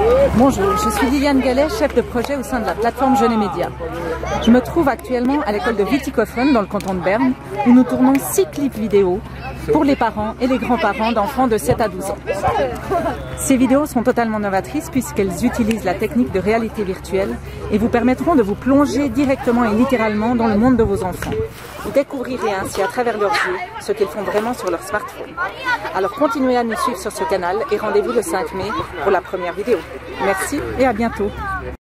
Bonjour, je suis Liliane Gallet, chef de projet au sein de la plateforme Jeunes et Médias. Je me trouve actuellement à l'école de Witikhofen dans le canton de Berne où nous tournons 6 clips vidéo pour les parents et les grands-parents d'enfants de 7 à 12 ans. Ces vidéos sont totalement novatrices puisqu'elles utilisent la technique de réalité virtuelle et vous permettront de vous plonger directement et littéralement dans le monde de vos enfants. Vous découvrirez ainsi à travers leurs yeux ce qu'ils font vraiment sur leur smartphone. Alors continuez à nous suivre sur ce canal et rendez-vous le 5 mai pour la première vidéo. Merci et à bientôt.